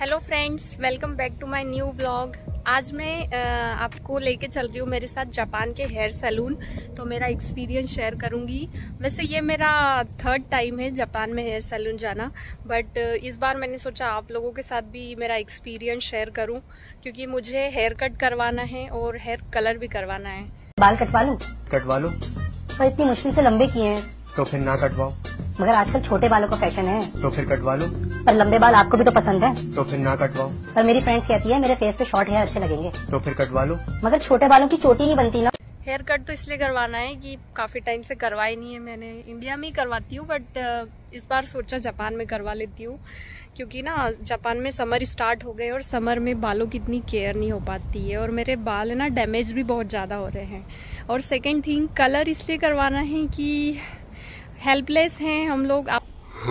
Hello friends, welcome back to my new blog. आज मैं आपको लेके चल रही हूँ मेरे साथ जापान के हेयर सैलून। तो मेरा एक्सपीरियंस शेयर करूँगी। वैसे ये मेरा थर्ड टाइम है जापान में हेयर सैलून जाना, बट इस बार मैंने सोचा आप लोगों के साथ भी मेरा एक्सपीरियंस शेयर करूँ, क्योंकि मुझे हेयर कट करवाना है और हेयर कलर भी करवाना है। बाल कटवा लूं? कटवा लो। पर इतनी मुश्किल से लंबे किए हैं। तो फिर ना कटवाओ। मगर आजकल छोटे बालों का फैशन है। तो फिर कटवा लो। पर लंबे बाल आपको भी तो पसंद है। तो फिर ना कटवाओ। पर मेरी फ्रेंड्स कहती है मेरे फेस पे शॉर्ट हेयर अच्छे लगेंगे। तो फिर कटवा लो। मगर छोटे बालों की चोटी नहीं बनती ना। हेयर कट तो इसलिए करवाना है कि काफ़ी टाइम से करवाई नहीं है मैंने। इंडिया में ही करवाती हूँ, बट इस बार सोचा जापान में करवा लेती हूँ, क्योंकि ना जापान में समर स्टार्ट हो गए और समर में बालों की इतनी केयर नहीं हो पाती है और मेरे बाल है ना डैमेज भी बहुत ज़्यादा हो रहे हैं। और सेकंड थिंग, कलर इसलिए करवाना है कि हेल्पलेस हैं हम लोग। आप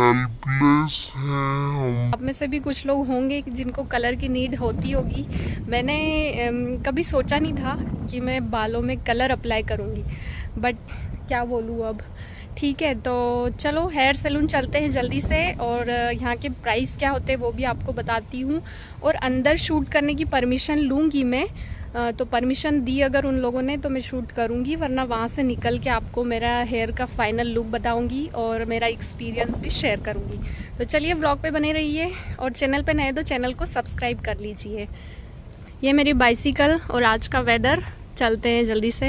में से भी कुछ लोग होंगे जिनको कलर की नीड होती होगी। मैंने कभी सोचा नहीं था कि मैं बालों में कलर अप्लाई करूँगी, बट क्या बोलूँ अब। ठीक है, तो चलो हेयर सैलून चलते हैं जल्दी से, और यहाँ के प्राइस क्या होते हैं वो भी आपको बताती हूँ। और अंदर शूट करने की परमिशन लूँगी मैं, तो परमिशन दी अगर उन लोगों ने तो मैं शूट करूँगी, वरना वहाँ से निकल के आपको मेरा हेयर का फाइनल लुक बताऊँगी और मेरा एक्सपीरियंस भी शेयर करूँगी। तो चलिए व्लॉग पे बने रहिए, और चैनल पे नए तो चैनल को सब्सक्राइब कर लीजिए। ये मेरी बाइसिकल और आज का वेदर। चलते हैं जल्दी से।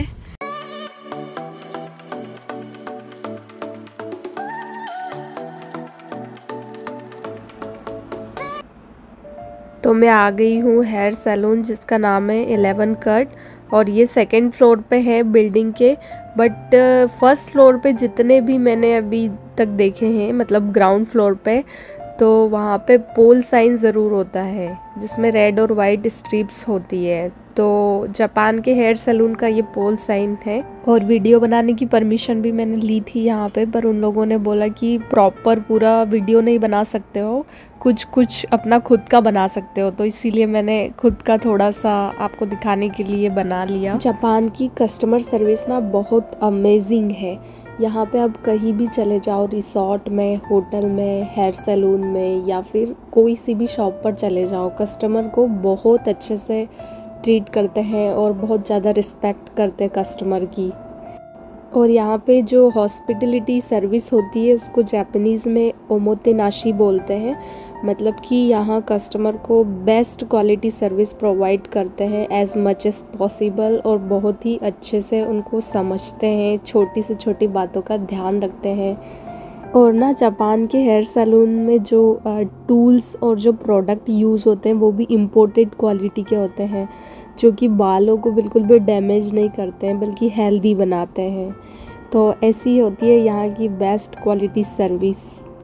तो मैं आ गई हूँ हेयर सैलून जिसका नाम है 11 कट, और ये सेकंड फ्लोर पे है बिल्डिंग के। बट फर्स्ट फ्लोर पे जितने भी मैंने अभी तक देखे हैं, मतलब ग्राउंड फ्लोर पे, तो वहाँ पे पोल साइन ज़रूर होता है जिसमें रेड और वाइट स्ट्रिप्स होती है। तो जापान के हेयर सैलून का ये पोल साइन है। और वीडियो बनाने की परमिशन भी मैंने ली थी यहाँ पे, पर उन लोगों ने बोला कि प्रॉपर पूरा वीडियो नहीं बना सकते हो, कुछ कुछ अपना खुद का बना सकते हो। तो इसीलिए मैंने खुद का थोड़ा सा आपको दिखाने के लिए बना लिया। जापान की कस्टमर सर्विस ना बहुत अमेजिंग है। यहाँ पे आप कहीं भी चले जाओ, रिसोर्ट में, होटल में, हेयर सैलून में, या फिर कोई सी भी शॉप पर चले जाओ, कस्टमर को बहुत अच्छे से ट्रीट करते हैं और बहुत ज़्यादा रिस्पेक्ट करते हैं कस्टमर की। और यहाँ पे जो हॉस्पिटलिटी सर्विस होती है उसको जापानीज़ में ओमोतेनाशी बोलते हैं। मतलब कि यहाँ कस्टमर को बेस्ट क्वालिटी सर्विस प्रोवाइड करते हैं एज़ मच एज़ पॉसिबल, और बहुत ही अच्छे से उनको समझते हैं, छोटी से छोटी बातों का ध्यान रखते हैं। और ना जापान के हेयर सैलून में जो टूल्स और जो प्रोडक्ट यूज़ होते हैं वो भी इम्पोर्टेड क्वालिटी के होते हैं, जो कि बालों को बिल्कुल भी डैमेज नहीं करते हैं बल्कि हेल्दी बनाते हैं। तो ऐसी होती है यहाँ की बेस्ट क्वालिटी सर्विस।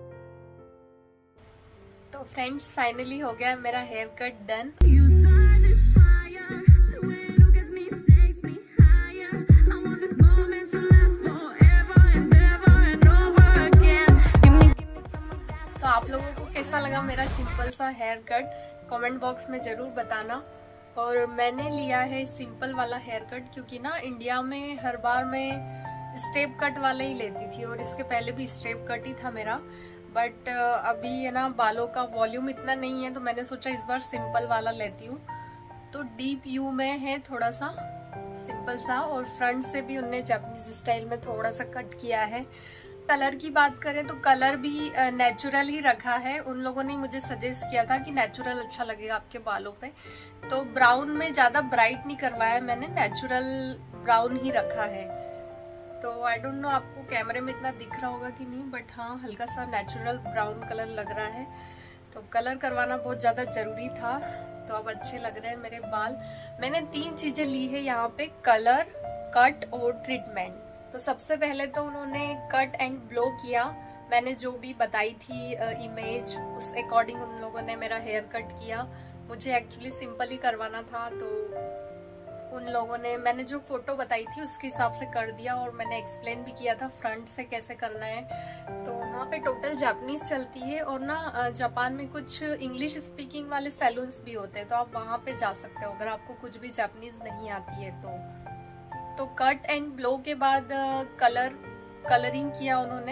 तो फ्रेंड्स, फाइनली हो गया मेरा हेयर कट डन। तो आप लोगों को कैसा लगा मेरा सिंपल सा हेयर कट, कमेंट बॉक्स में ज़रूर बताना। और मैंने लिया है सिंपल वाला हेयर कट, क्योंकि ना इंडिया में हर बार मैं स्टेप कट वाला ही लेती थी, और इसके पहले भी स्टेप कट ही था मेरा। बट अभी है ना बालों का वॉल्यूम इतना नहीं है, तो मैंने सोचा इस बार सिंपल वाला लेती हूँ। तो डीप यू में है थोड़ा सा सिंपल सा, और फ्रंट से भी उनने जापानीज स्टाइल में थोड़ा सा कट किया है। कलर की बात करें तो कलर भी नेचुरल ही रखा है। उन लोगों ने मुझे सजेस्ट किया था कि नेचुरल अच्छा लगेगा आपके बालों पे, तो ब्राउन में ज़्यादा ब्राइट नहीं करवाया मैंने, नेचुरल ब्राउन ही रखा है। तो आई डोंट नो आपको कैमरे में इतना दिख रहा होगा कि नहीं, बट हाँ हल्का सा नेचुरल ब्राउन कलर लग रहा है। तो कलर करवाना बहुत ज़्यादा ज़रूरी था, तो अब अच्छे लग रहे हैं मेरे बाल। मैंने 3 चीज़ें ली है यहाँ पे, कलर, कट और ट्रीटमेंट। तो सबसे पहले तो उन्होंने कट एंड ब्लो किया। मैंने जो भी बताई थी इमेज, उस अकॉर्डिंग उन लोगों ने मेरा हेयर कट किया। मुझे एक्चुअली सिंपल ही करवाना था, तो उन लोगों ने मैंने जो फोटो बताई थी उसके हिसाब से कर दिया, और मैंने एक्सप्लेन भी किया था फ्रंट से कैसे करना है। तो वहाँ पे टोटल जापानीज चलती है, और ना जापान में कुछ इंग्लिश स्पीकिंग वाले सैलून्स भी होते हैं, तो आप वहाँ पे जा सकते हो अगर आपको कुछ भी जापानीज नहीं आती है तो कट एंड ब्लो के बाद कलरिंग किया उन्होंने,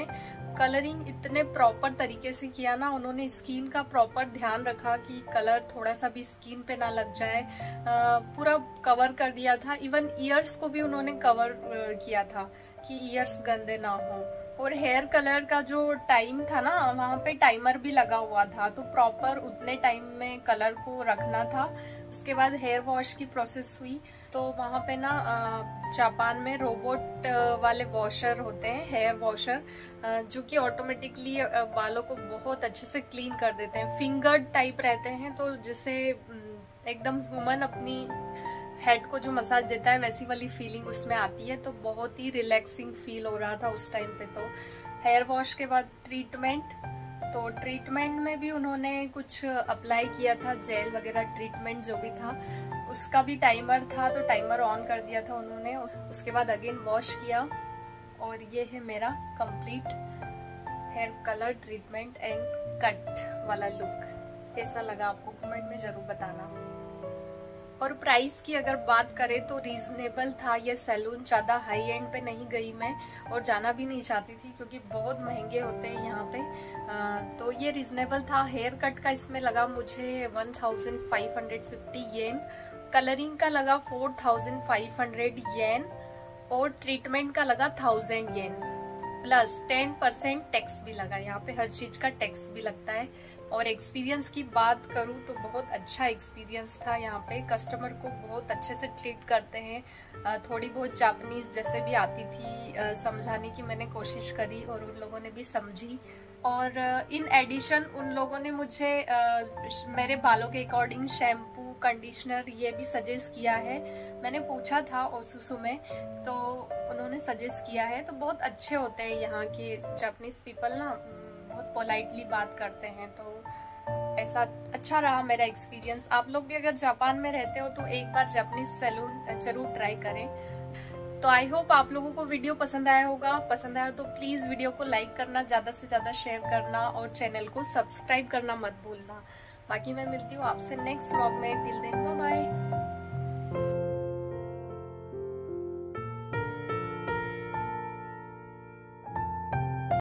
कलरिंग इतने प्रॉपर तरीके से किया ना उन्होंने, स्किन का प्रॉपर ध्यान रखा कि कलर थोड़ा सा भी स्किन पे ना लग जाए, पूरा कवर कर दिया था। इवन ईयर्स को भी उन्होंने कवर किया था कि ईयर्स गंदे ना हो। और हेयर कलर का जो टाइम था ना, वहाँ पे टाइमर भी लगा हुआ था, तो प्रॉपर उतने टाइम में कलर को रखना था। उसके बाद हेयर वॉश की प्रोसेस हुई, तो वहाँ पे ना जापान में रोबोट वाले वॉशर होते हैं, हेयर वॉशर, जो कि ऑटोमेटिकली बालों को बहुत अच्छे से क्लीन कर देते हैं। फिंगर टाइप रहते हैं, तो जिससे एकदम ह्यूमन अपनी हेड को जो मसाज देता है वैसी वाली फीलिंग उसमें आती है। तो बहुत ही रिलैक्सिंग फील हो रहा था उस टाइम पे। तो हेयर वॉश के बाद ट्रीटमेंट, तो ट्रीटमेंट में भी उन्होंने कुछ अप्लाई किया था, जेल वगैरह ट्रीटमेंट जो भी था, उसका भी टाइमर था, तो टाइमर ऑन कर दिया था उन्होंने। उसके बाद अगेन वॉश किया, और ये है मेरा complete hair colour treatment and cut वाला लुक। कैसा लगा आपको कमेंट में जरूर बताना। और प्राइस की अगर बात करें तो रीजनेबल था ये सैलून, ज्यादा हाई एंड पे नहीं गई मैं, और जाना भी नहीं चाहती थी क्योंकि बहुत महंगे होते हैं यहाँ पे। तो ये रीजनेबल था। हेयर कट का इसमें लगा मुझे 1550 येन, कलरिंग का लगा 4500 येन, और ट्रीटमेंट का लगा 1000 येन, प्लस 10% टैक्स भी लगा। यहाँ पे हर चीज का टैक्स भी लगता है। और एक्सपीरियंस की बात करूँ तो बहुत अच्छा एक्सपीरियंस था। यहाँ पे कस्टमर को बहुत अच्छे से ट्रीट करते हैं। थोड़ी बहुत जापानीज जैसे भी आती थी समझाने की मैंने कोशिश करी, और उन लोगों ने भी समझी। और इन एडिशन उन लोगों ने मुझे मेरे बालों के अकॉर्डिंग शैम्पू, कंडीशनर ये भी सजेस्ट किया है। मैंने पूछा था ओसुसु में, तो उन्होंने सजेस्ट किया है। तो बहुत अच्छे होते हैं यहाँ के जापानीज पीपल ना, बहुत पोलाइटली बात करते हैं। तो ऐसा अच्छा रहा मेरा एक्सपीरियंस। आप लोग भी अगर जापान में रहते हो तो एक बार जापानीज सैलून जरूर ट्राई करें। तो आई होप आप लोगों को वीडियो पसंद आया होगा। पसंद आया तो प्लीज वीडियो को लाइक करना, ज्यादा से ज्यादा शेयर करना, और चैनल को सब्सक्राइब करना मत भूलना। बाकी मैं मिलती हूँ आपसे नेक्स्ट व्लॉग में। Till then bye bye.